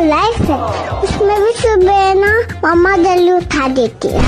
Life है, उसमें भी सुबह ना मम्मा जल्दी उठा देती है।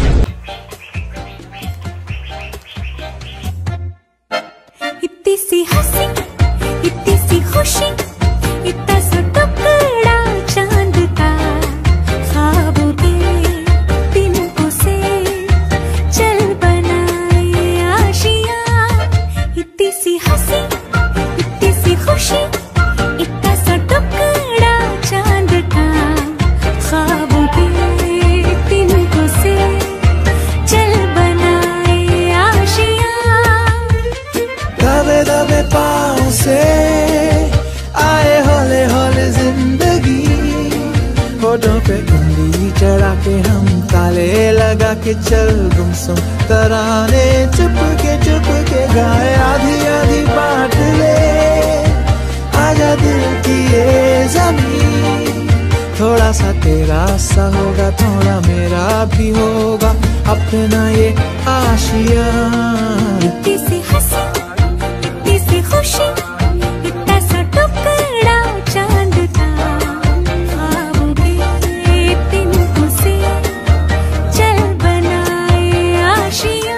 इतनी सी हसी, इतनी सी खुशी, इतना सा टुकड़ा चांद का, ख्वाबों के तिनकों से चल बनाए आशियां। इतनी सी हसी, इतनी सी खुशी, इतना सा टुकड़ा चांद का, ख्वाबों के तिनकों से चल बनाए आशियां। दबे दबे पाँव से आए हौले हौले जिंदगी, होठों पे उंगली चढ़ा के हम ताले लगा के चल गुमसुम तराने चुप के गाए। आधी आधी बांट ले आजा दिल की ये ज़मीन, थोड़ा सा तेरा सा होगा, थोड़ा मेरा भी होगा अपना ये आशियां। इतनी सी हंसी, इतनी सी खुशी, इतना सा टुकड़ा चांद का, ख्वाबों के तिनकों से चल बनाए आशियां।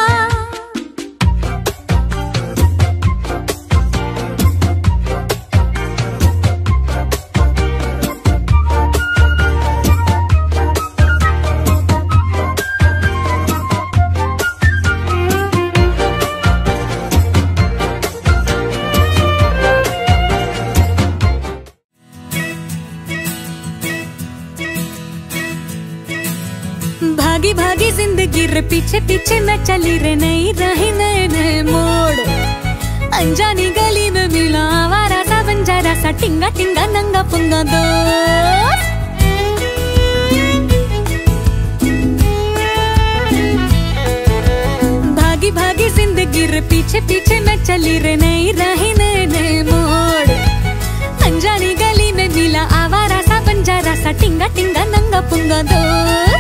भागी भागी जिंदगी रे पीछे पीछे मैं चली रे, नई राही नए नए मोड़। अनजानी गली में मिला आवारा सा बंजारा सा, टिंगा टिंगा नंगा पुंगा दोस्त। भागी भागी जिंदगी रे पीछे पीछे मैं चली रे, नई राही नए नए मोड़। अनजानी गली में मिला आवारा सा बंजारा सा, टिंगा टिंगा नंगा पुंगा दोस्त।